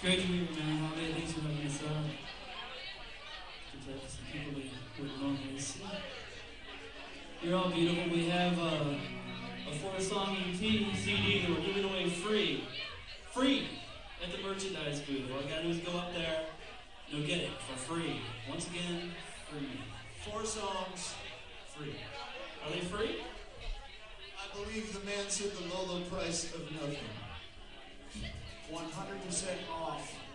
Great to meet you, man. Holiday, thanks for having us out. Good to have some people we wouldn't normally see. You're all beautiful. We have a 4-song EP CD that we're giving away free. Free! At the merchandise booth. All you gotta do is go up there, you'll get it for free. Once again, free. 4 songs, free. Are they free? I believe the man said the low, low price of nothing. 100% off.